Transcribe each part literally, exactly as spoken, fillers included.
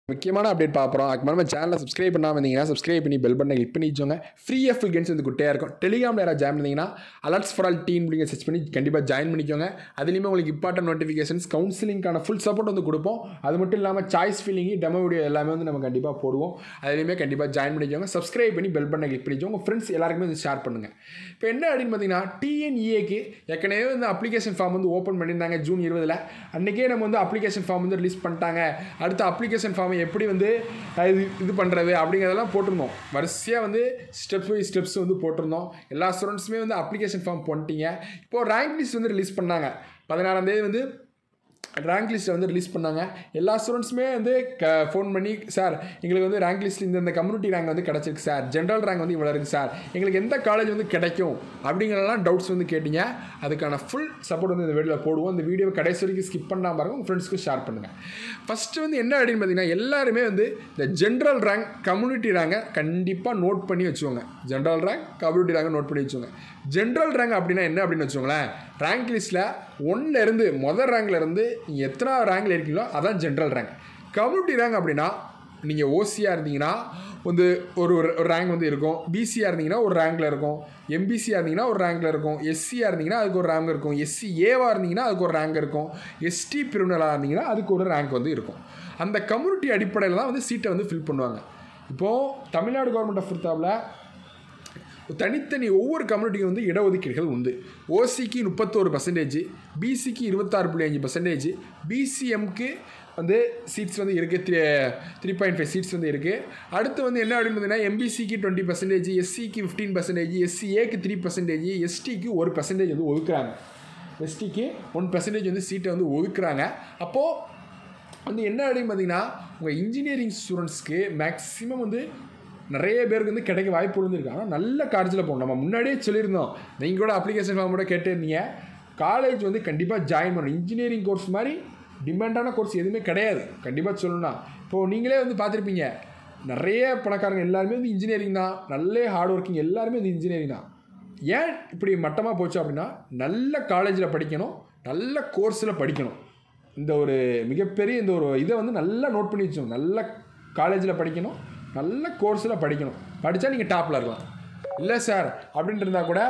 முக்கியமான அப்டேட் பார்க்குறோம். அதுக்கு நம்ம சேனலை சப்ஸ்கிரைப் பண்ணாமல் இருந்தீங்கன்னா சப்ஸ்கிரைப் பண்ணி பெல் பட்டனை கிளிக் பண்ணி வச்சோங்க. ஃப்ரீயாக ஃபுல் கேம்ஸ் வந்து குட்டையாக இருக்கும். டெலிகிராமில் யாராவது ஜாயின் பண்ணிங்கன்னா அலர்ட்ஸ் ஃபார் ஆல் டீம் அப்படிங்க சர்ச் பண்ணி கண்டிப்பாக ஜாயின் பண்ணிக்கோங்க. அதுலேயுமே உங்களுக்கு இம்பார்ட்டன்ட் நோட்டிஃபிகேஷன்ஸ் கவுன்சிலிங்கான ஃபுல் சப்போர்ட் வந்து கொடுப்போம். அது மட்டும் இல்லாமல் சாய்ஸ் ஃபில்லிங் டெமோ வீடியோ எல்லாமே வந்து நம்ம கண்டிப்பாக போடுவோம். அதுலேயுமே கண்டிப்பாக ஜாயின் பண்ணிக்கோங்க. சப்ஸ்கிரைப் பண்ணி பெல் பட்டனை கிளிக் பண்ணிக்கோங்க. உங்கள் ஃப்ரெண்ட்ஸ் எல்லாருக்குமே வந்து ஷேர் பண்ணுங்கள். இப்போ என்ன அப்படின்னு பார்த்தீங்கன்னா டிஎன்இஏக்கு ஏற்கனவே வந்து அப்ளிகேஷன் ஃபார்ம் வந்து ஓப்பன் பண்ணியிருந்தாங்க ஜூன் இருபதில். அன்றைக்கே நம்ம வந்து அப்ளிகேஷன் ஃபார்ம் வந்து ரிலீஸ் பண்ணிட்டாங்க. அடுத்த அப்ளிகேஷன் ஃபார்மை எப்படி வந்து இது இது பண்ணுறது அப்படிங்கிறதெல்லாம் போட்டிருந்தோம். வரிசையாக வந்து ஸ்டெப்ஸ் பை ஸ்டெப்ஸ் வந்து போட்டிருந்தோம். எல்லா ஸ்டூடெண்ட்ஸுமே வந்து அப்ளிகேஷன் ஃபார்ம் பண்ணிட்டீங்க. இப்போது ரேங்க் லிஸ்ட் வந்து ரிலீஸ் பண்ணாங்க. பதினாறாம் தேதி வந்து ரேங்க் லிஸ்ட்டை வந்து ரிலீஸ் பண்ணாங்க. எல்லா ஸ்டூடெண்ட்ஸுமே வந்து க ஃபோன் பண்ணி சார் எங்களுக்கு வந்து ரேங்க் லிஸ்ட் இந்த இந்த கம்யூனிட்டி ரேங்க் வந்து கிடச்சிருக்கு சார், ஜென்ரல் ரேங்க் வந்து இவ்வளோ இருக்குது சார், எங்களுக்கு எந்த காலேஜ் வந்து கிடைக்கும் அப்படிங்கிறலாம் டவுட்ஸ் வந்து கேட்டிங்க. அதுக்கான ஃபுல் சப்போர்ட் வந்து இந்த வீடியோவில் போடுவோம். இந்த வீடியோ கடைசி வரைக்கும் ஸ்கிப் பண்ணாமல் பாருங்கள். உங்கள் ஃப்ரெண்ட்ஸ்க்கு ஷேர் பண்ணுங்கள். ஃபஸ்ட்டு வந்து என்ன அப்படின்னு பார்த்தீங்கன்னா எல்லாருமே வந்து இந்த ஜென்ரல் ரேங்க் கம்யூனிட்டி ரேங்கை கண்டிப்பாக நோட் பண்ணி வச்சுக்கோங்க. ஜென்ரல் ரேங்க் கம்யூனிட்டி ரேங்கை நோட் பண்ணி வச்சுக்கோங்க. ஜென்ரல் ரேங்க் அப்படின்னா என்ன அப்படின்னு வச்சுக்கோங்களேன், ரேங்க் லிஸ்ட்டில் ஒன்றுலேருந்து முதல் ரேங்க்லேருந்து நீங்கள் எத்தனாவது ரேங்கில் இருக்கீங்களோ அதான் ஜென்ரல் ரேங்க். கம்யூனிட்டி ரேங்க் அப்படின்னா நீங்கள் ஓசியாக இருந்தீங்கன்னா வந்து ஒரு ஒரு ரேங்க் வந்து இருக்கும், பிசியாக இருந்தீங்கன்னா ஒரு ரேங்கில் இருக்கும், எம்பிசியாக இருந்தீங்கன்னா ஒரு ரேங்கில் இருக்கும், எஸ்சியாக இருந்தீங்கன்னா அதுக்கு ஒரு ரேங்க் இருக்கும், எஸ்சி ஏவாக இருந்தீங்கன்னா அதுக்கு ஒரு ரேங்க் இருக்கும், எஸ்டி பிரிவினராக இருந்தீங்கன்னா அதுக்கு ஒரு ரேங்க் வந்து இருக்கும். அந்த கம்யூனிட்டி அடிப்படையில் தான் வந்து சீட்டை வந்து ஃபில் பண்ணுவாங்க. இப்போது தமிழ்நாடு கவர்மெண்ட் ஆஃப் இந்தியாவில் தனித்தனி ஒவ்வொரு கம்யூனிட்டிக்கும் வந்து இடஒதுக்கீடுகள் உண்டு. ஓசிக்கு முப்பத்தோரு பர்சன்டேஜ், பிசிக்கு இருபத்தாறு புள்ளி அஞ்சு பர்சன்டேஜ், பிசிஎம்க்கு வந்து சீட்ஸ் வந்து இருக்குது, three three point five seats வந்து இருக்குது. அடுத்து வந்து என்ன அப்படின்னு பார்த்தீங்கன்னா எம்பிசிக்கு டுவெண்ட்டி பர்சன்டேஜ், எஸ்சிக்கு ஃபிஃப்டீன் பர்சன்டேஜ், எஸ்சிஏக்கு த்ரீ பர்சன்டேஜ், எஸ்டிக்கு ஒரு பர்சன்டேஜ் வந்து ஒதுக்குறாங்க. எஸ்டிக்கு ஒன் பர்சன்டேஜ் வந்து சீட்டை வந்து ஒதுக்குறாங்க. அப்போது வந்து என்ன அப்படின்னு பார்த்தீங்கன்னா உங்கள் இன்ஜினியரிங் ஸ்டூடெண்ட்ஸ்க்கு மேக்ஸிமம் வந்து நிறைய பேருக்கு வந்து கிடைக்க வாய்ப்பு இருந்திருக்கு. ஆனால் நல்ல காலேஜில் போகணும். நம்ம முன்னாடியே சொல்லியிருந்தோம், நீங்கள் கூட அப்ளிகேஷன் ஃபார்ம் கூட கேட்டிருந்தீங்க. காலேஜ் வந்து கண்டிப்பாக ஜாயின் பண்ணணும். இன்ஜினியரிங் கோர்ஸ் மாதிரி டிமாண்டான கோர்ஸ் எதுவுமே கிடையாது. கண்டிப்பாக சொல்லணும்னா இப்போது நீங்களே வந்து பார்த்துருப்பீங்க, நிறைய பணக்காரங்க எல்லாருமே வந்து இன்ஜினியரிங் தான், நல்ல ஹார்ட் ஒர்க்கிங் எல்லாருமே வந்து இன்ஜினியரிங் தான். ஏன் இப்படி மட்டமாக போச்சு அப்படின்னா நல்ல காலேஜில் படிக்கணும், நல்ல கோர்ஸில் படிக்கணும். இந்த ஒரு மிகப்பெரிய இந்த ஒரு இதை வந்து நல்லா நோட் பண்ணி வச்சோம். நல்ல காலேஜில் படிக்கணும், நல்ல கோர்ஸில் படிக்கணும். படித்தா நீங்கள் டாப்பில் இருக்கலாம். இல்லை சார் அப்படின்ட்டு இருந்தால் கூட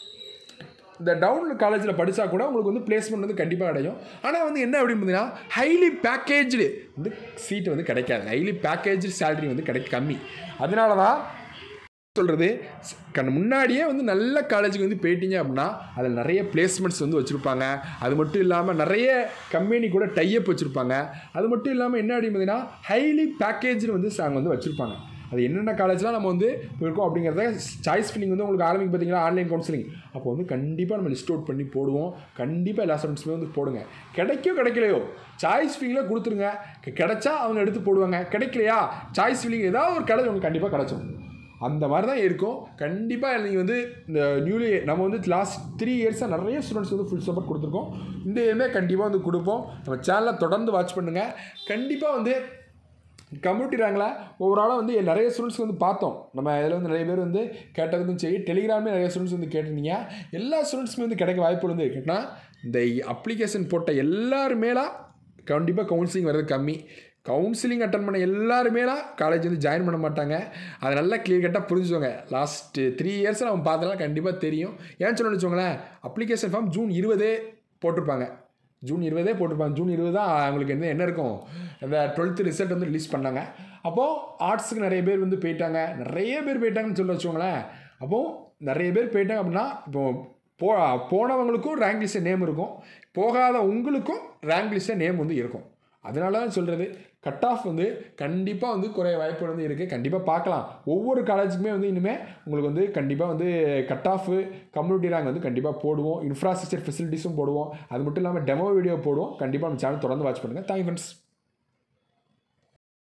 இந்த டவுன் காலேஜில் படித்தா கூட உங்களுக்கு வந்து பிளேஸ்மெண்ட் வந்து கண்டிப்பாக கிடைக்கும். ஆனால் வந்து என்ன அப்படின்னு பார்த்தீங்கன்னா ஹைலி பேக்கேஜ்டு வந்து சீட்டு வந்து கிடைக்காது. ஹைலி பேக்கேஜ் சேலரி வந்து கிடைக்க கம்மி. அதனால தான் சொல்கிறது, கண் முன்னாடியே வந்து நல்ல காலேஜுக்கு வந்து போயிட்டீங்க அப்படின்னா அதில் நிறைய பிளேஸ்மெண்ட்ஸ் வந்து வச்சுருப்பாங்க. அது மட்டும் இல்லாமல் நிறைய கம்பெனி கூட டைப் வச்சுருப்பாங்க. அது மட்டும் இல்லாமல் என்ன அப்படின்னு பார்த்தீங்கன்னா ஹைலி பேக்கேஜ்னு வந்து அங்கே வந்து வச்சுருப்பாங்க. அது என்னென்ன காலேஜ்லாம் நம்ம வந்து இருக்கோம் அப்படிங்கிறத சாய்ஸ் ஃபில்லிங் வந்து உங்களுக்கு ஆரம்பிக்கு பார்த்தீங்கன்னா ஆன்லைன் கவுன்சிலிங் அப்போ வந்து கண்டிப்பாக நம்ம லிஸ்ட் அவுட் பண்ணி போடுவோம். கண்டிப்பாக எல்லா ஸ்டூடெண்ட்ஸுமே வந்து போடுங்க. கிடைக்கோ கிடைக்கலையோ சாய்ஸ் ஃபில்லிங்கில் கொடுத்துருங்க. கிடைச்சா அவங்க எடுத்து போடுவாங்க. கிடைக்கலையா சாய்ஸ் ஃபில்லிங் ஏதாவது ஒரு காலேஜ் உங்களுக்கு கண்டிப்பாக கிடச்சிடும். அந்த மாதிரி தான் இருக்கும். கண்டிப்பாக நீங்கள் வந்து இந்த நியூலி நம்ம வந்து லாஸ்ட் த்ரீ இயர்ஸாக நிறைய ஸ்டூடெண்ட்ஸ் வந்து ஃபுல் சப்போர்ட் கொடுத்துருக்கோம். இந்த இயருமே கண்டிப்பாக வந்து கொடுப்போம். நம்ம சேனலை தொடர்ந்து வாட்ச் பண்ணுங்கள். கண்டிப்பாக வந்து கம்யூனிட்டி ரேங்கில் ஓவராலாக வந்து நிறைய ஸ்டூடெண்ட்ஸ் வந்து பார்த்தோம். நம்ம இதில் வந்து நிறைய பேர் வந்து கேட்டதுக்கும் சரி, டெலிகிராமே நிறைய ஸ்டூடெண்ட்ஸ் வந்து கேட்டிருந்தீங்க. எல்லா ஸ்டூடெண்ட்ஸுமே வந்து கிடைக்க வாய்ப்பு வந்து கேட்டால் இந்த அப்ளிகேஷன் போட்ட எல்லாருமேலாம் கண்டிப்பாக கவுன்சிலிங் வர்றது கம்மி. கவுன்சிலிங் அட்டன் பண்ண எல்லாருமேலாம் காலேஜ் வந்து ஜாயின் பண்ண மாட்டாங்க. அதை நல்லா கிளியர் கட்டாக புரிஞ்சுக்கோங்க. லாஸ்ட்டு த்ரீ இயர்ஸில் நம்ம பார்த்தலாம் கண்டிப்பாக தெரியும். ஏன்னு சொன்னு வச்சுக்கோங்களேன், அப்ளிகேஷன் ஃபார்ம் ஜூன் இருபதே போட்டிருப்பாங்க. ஜூன் இருபதே போட்டிருப்பாங்க. ஜூன் இருபது தான் அவங்களுக்கு என்ன என்ன இருக்கும், அந்த டுவெல்த்து ரிசல்ட் வந்து ரிலீஸ் பண்ணாங்க. அப்போது ஆர்ட்ஸுக்கு நிறைய பேர் வந்து போயிட்டாங்க, நிறைய பேர் போயிட்டாங்கன்னு சொல்லி வச்சுக்கோங்களேன். அப்போது நிறைய பேர் போயிட்டாங்க அப்படின்னா இப்போது போ போனவங்களுக்கும் ரேங்க் லிஸ்ட்டில் நேம் இருக்கும், போகாத உங்களுக்கும் ரேங்க் லிஸ்ட்டில் நேம் வந்து இருக்கும். அதனால தான் சொல்கிறது, கட் ஆஃப் வந்து கண்டிப்பாக வந்து குறைய வாய்ப்பு வந்து இருக்குது. கண்டிப்பாக பார்க்கலாம். ஒவ்வொரு காலேஜுக்குமே வந்து இனிமேல் உங்களுக்கு வந்து கண்டிப்பாக வந்து கட் ஆஃபு கம்யூனிட்டி ரேங்க் வந்து கண்டிப்பாக போடுவோம். இன்ஃப்ராஸ்ட்ரக்சர் ஃபெசிலிட்டிஸும் போடுவோம். அது மட்டும் இல்லாமல் டெமோ வீடியோ போடுவோம். கண்டிப்பாக நம்ம சேனல் தொடர்ந்து வாட்ச் பண்ணுங்கள். Thank you friends.